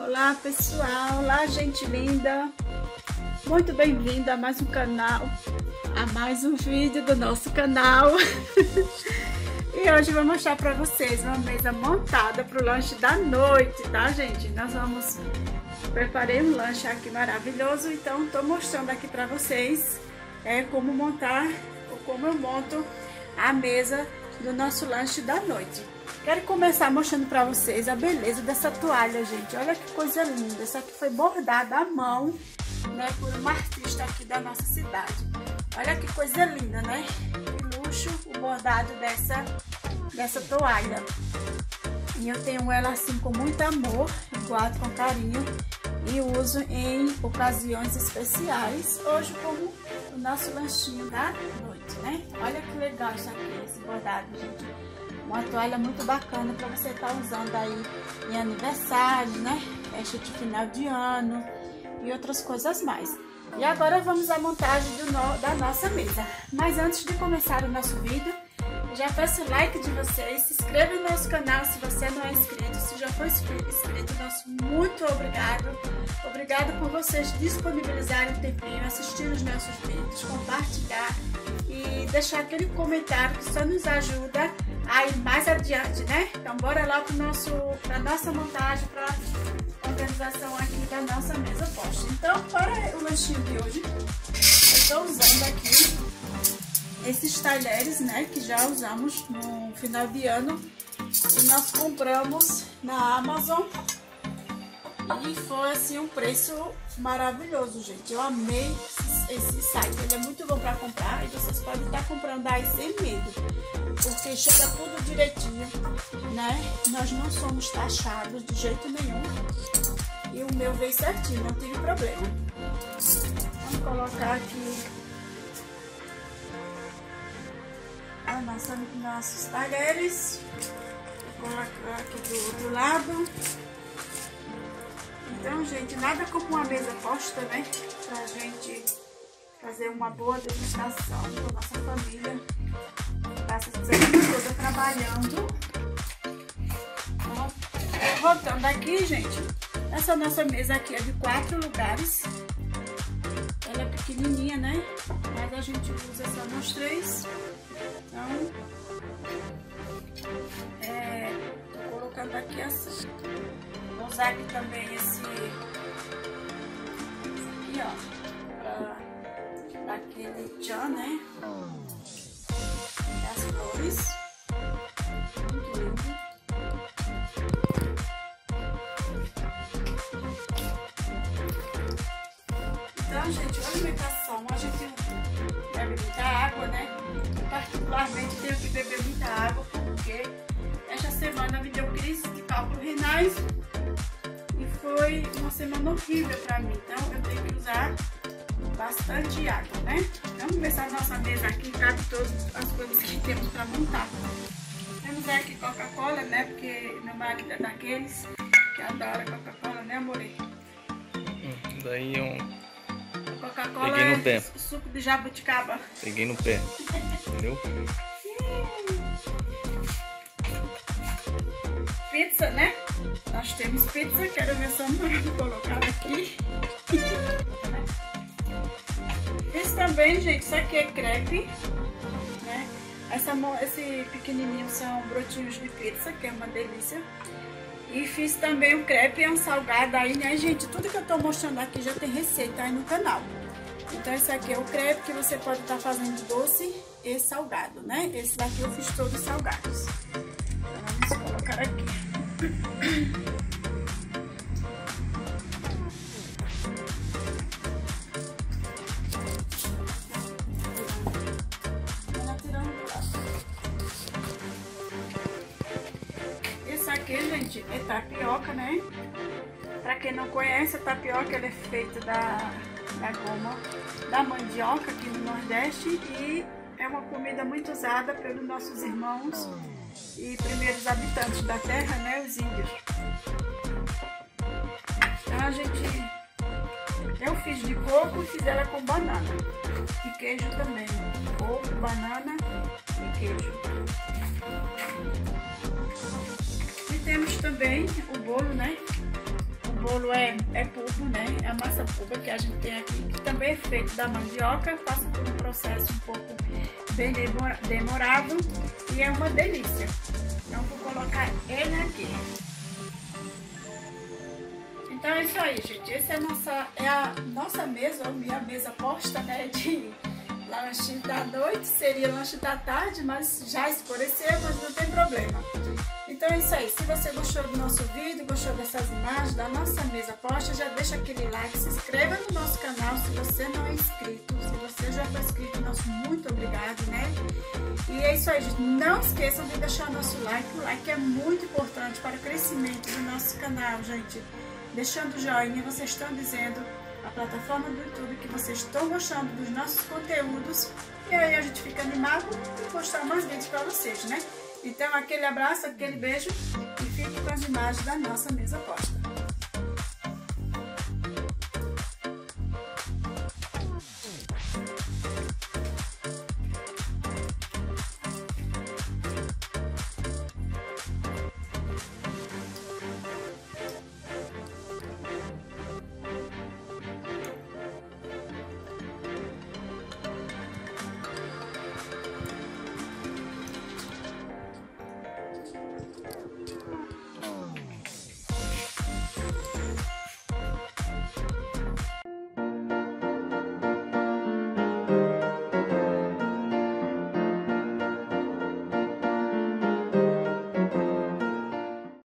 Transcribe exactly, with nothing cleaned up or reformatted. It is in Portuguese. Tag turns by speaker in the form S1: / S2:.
S1: Olá pessoal, olá gente linda, muito bem-vinda a mais um canal, a mais um vídeo do nosso canal. E hoje eu vou mostrar para vocês uma mesa montada para o lanche da noite, tá gente? Nós vamos, preparei um lanche aqui maravilhoso, então tô mostrando aqui para vocês é, como montar, ou como eu monto a mesa do nosso lanche da noite. Quero começar mostrando para vocês a beleza dessa toalha, gente. Olha que coisa linda. Essa aqui foi bordada à mão, né, por uma artista aqui da nossa cidade. Olha que coisa linda, né? Que luxo o bordado dessa, dessa toalha. E eu tenho ela assim com muito amor, guardo com carinho e uso em ocasiões especiais. Hoje como o nosso lanchinho da noite, né? Olha que legal isso aqui, esse bordado, gente. Uma toalha muito bacana para você estar tá usando aí em aniversário, né? Festa de final de ano e outras coisas mais. E agora vamos à montagem do no, da nossa mesa. Mas antes de começar o nosso vídeo, já peço o like de vocês, se inscreva no nosso canal se você não é inscrito. Se já foi inscrito, nosso muito obrigado. Obrigado por vocês disponibilizarem um tempinho, assistir os nossos vídeos, compartilhar e deixar aquele comentário que só nos ajuda a ir mais adiante, né? Então bora lá para nosso, para nossa montagem, para organização aqui da nossa mesa posta. Então para o lanchinho de hoje, eu estou usando aqui esses talheres, né? Que já usamos no final de ano e nós compramos na Amazon e foi assim um preço maravilhoso, gente. Eu amei esse site, ele é muito bom para comprar e vocês podem estar comprando aí sem medo, porque chega tudo direitinho, né? Nós não somos taxados de jeito nenhum e o meu veio certinho, não tive problema. Vamos colocar aqui a nossa, nossos talheres, vou colocar aqui do outro lado. Então, gente, nada como uma mesa posta, né? Pra gente fazer uma boa degustação com a nossa família. Passa a semana toda trabalhando. Então, voltando aqui, gente, essa nossa mesa aqui é de quatro lugares. Ela é pequenininha, né? Mas a gente usa só nos três. Então, é, tô colocando aqui assim. Vou usar aqui também esse, esse aqui, ó, pra dar aquele tchan, né? As cores. Muito lindo. Então, gente, a alimentação, a gente bebe muita água, né? Eu particularmente tenho que beber muita água, porque esta semana me deu crise de cálculos renais e foi uma semana horrível para mim. Então, eu tenho que usar bastante água, né? Vamos ver se a nossa mesa aqui cabe todas as coisas que temos para montar. Temos aqui Coca-Cola, né? Porque meu marido é daqueles que adora Coca-Cola, né, amore?
S2: Hum, daí um...
S1: Coca-Cola
S2: Peguei no
S1: é
S2: pé.
S1: Suco de jabuticaba.
S2: Peguei no pé, entendeu?
S1: Pizza, né? Nós temos pizza, quero ver se eu vou colocar aqui. Esse também, gente, isso aqui é crepe, né? Essa, esse pequenininho são brotinhos de pizza, que é uma delícia. E fiz também o crepe, é um salgado aí, né, gente? Tudo que eu tô mostrando aqui já tem receita aí no canal. Então esse aqui é o crepe que você pode estar fazendo doce e salgado, né? Esse daqui eu fiz todos salgados. Então vamos colocar aqui. Esse aqui, gente, é tapioca, né? Pra quem não conhece, a tapioca ela é feita da, da goma da mandioca aqui no Nordeste e é uma comida muito usada pelos nossos irmãos e primeiros habitantes da terra, né? Os índios. Então a gente... Eu fiz de coco e fiz ela com banana. E queijo também. Coco, banana e queijo. E temos também o bolo, né? O bolo é, é pulpo, né? É a massa pulpa que a gente tem aqui, que também é feito da mandioca, passa por um processo um pouco bem demorado e é uma delícia. Então vou colocar ele aqui. Então é isso aí, gente. Essa é a nossa, é a nossa mesa, ou minha mesa posta, né? De lanche da noite, seria lanche da tarde, mas já escureceu, mas não tem problema. Então é isso aí. Se você gostou do nosso vídeo, gostou dessas imagens da nossa mesa posta, já deixa aquele like, se inscreva no nosso canal se você não é inscrito. Se você já foi inscrito, nosso muito obrigado, né? E é isso aí, gente. Não esqueçam de deixar o nosso like. O like é muito importante para o crescimento do nosso canal, gente. Deixando o joinha, vocês estão dizendo a plataforma do YouTube que vocês estão gostando dos nossos conteúdos, e aí a gente fica animado e postar mais vídeos para vocês, né? Então aquele abraço, aquele beijo e fique com as imagens da nossa mesa posta.